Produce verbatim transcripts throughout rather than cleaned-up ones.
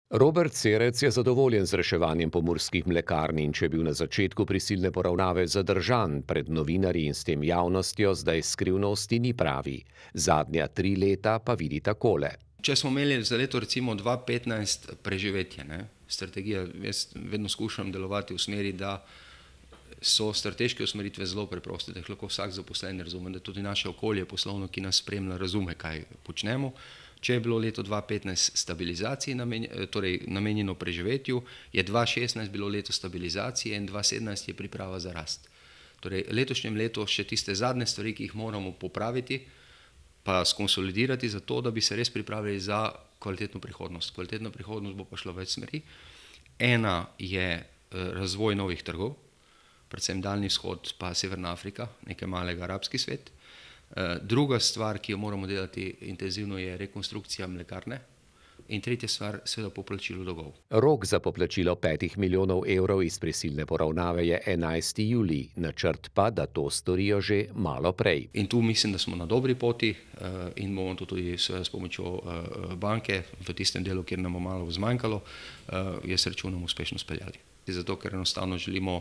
Robert Cerec je zadovoljen z reševanjem pomurskih mlekarn in če je bil na začetku prisilne poravnave zadržan pred novinarji in s tem javnostjo, zdaj skrivnosti ni pravi. Zadnja tri leta pa vidi takole. Če smo imeli za leto recimo dva petnajst preživetje, ne, strategija, jaz vedno skušam delovati v smeri, da so strateške usmeritve zelo preproste, da jih lahko vsak zaposlen razume, da tudi naše okolje poslovno, ki nas spremlja, razume, kaj počnemo. Če je bilo leto dva petnajst stabilizaciji torej namenjeno preživetju, je dva šestnajst bilo leto stabilizacije in dva sedemnajst je priprava za rast. Torej letošnjem letu še tiste zadnje stvari, ki jih moramo popraviti, pa skonsolidirati za to, da bi se res pripravili za kvalitetno prihodnost. Kvalitetna prihodnost bo pa šla več smeri. Ena je razvoj novih trgov, predvsem Daljni vzhod pa Severna Afrika, nekaj malega arabski svet. Druga stvar, ki jo moramo delati intenzivno, je rekonstrukcija mlekarne. In tretja stvar, seveda poplačilo dolgov. Rok za poplačilo petih milijonov evrov iz prisilne poravnave je enajsti julij, načrt pa, da to storijo že malo prej. In tu mislim, da smo na dobri poti in bomo to tudi s pomočjo banke v tistem delu, kjer nam bo malo zmanjkalo, jaz računam uspešno speljali. Zato, ker enostavno želimo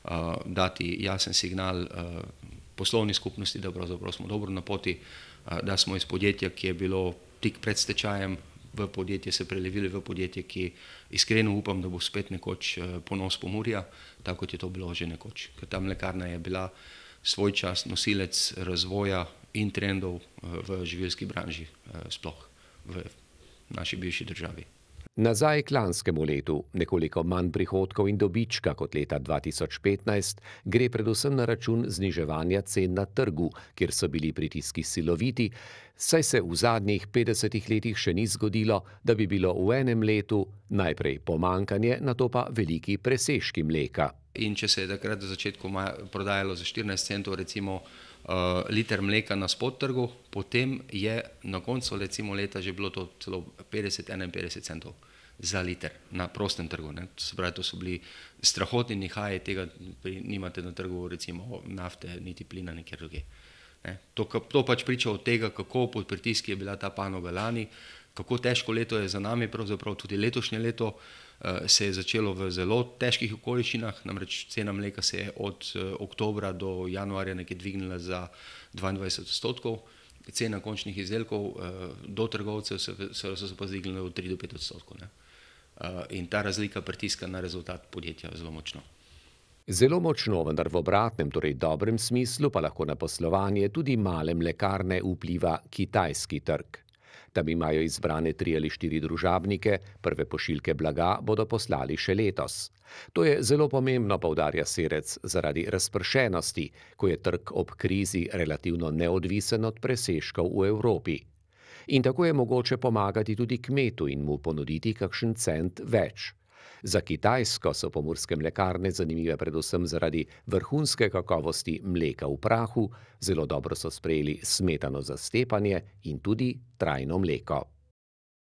dati jasen signal poslovni skupnosti, da pravzaprav smo dobro na poti, da smo iz podjetja, ki je bilo tik pred stečajem, v podjetje se prelevili v podjetje, ki iskreno upam, da bo spet nekoč ponos Pomurja, tako kot je to bilo že nekoč. Ker ta mlekarna je bila svoj čas nosilec razvoja in trendov v živilski branži sploh v naši bivši državi. Nazaj k lanskemu letu, nekoliko manj prihodkov in dobička kot leta dva tisoč petnajst, gre predvsem na račun zniževanja cen na trgu, kjer so bili pritiski siloviti, saj se v zadnjih petdesetih letih še ni zgodilo, da bi bilo v enem letu najprej pomanjkanje, nato pa veliki presežki mleka. In če se je takrat v začetku prodajalo za štirinajst centov recimo liter mleka na spot trgu, potem je na koncu recimo leta že bilo to celo petdeset do enainpetdeset centov za liter na prostem trgu. Ne. Se pravi, to so bili strahotni nihaji, tega nimate na trgu recimo nafte, niti plina nekjer drugje. Ne. To, to pač priča od tega, kako pod pritiski je bila ta panoga lani, kako težko leto je za nami, pravzaprav tudi letošnje leto se je začelo v zelo težkih okoliščinah, namreč cena mleka se je od oktobra do januarja nekaj dvignila za dvaindvajset odstotkov, cena končnih izdelkov do trgovcev so se pa zdignile od tri do pet odstotkov. Ne. In ta razlika pritiska na rezultat podjetja zelo močno. Zelo močno, vendar v obratnem, torej dobrem smislu, pa lahko na poslovanje tudi male mlekarne vpliva kitajski trg. Tam imajo izbrane tri ali štiri družabnike, prve pošiljke blaga bodo poslali še letos. To je zelo pomembno, poudarja Cerec, zaradi razpršenosti, ko je trg ob krizi relativno neodvisen od presežkov v Evropi. In tako je mogoče pomagati tudi kmetu in mu ponuditi kakšen cent več. Za Kitajsko so pomurske mlekarne zanimive predvsem zaradi vrhunske kakovosti mleka v prahu, zelo dobro so sprejeli smetano za stepanje in tudi trajno mleko.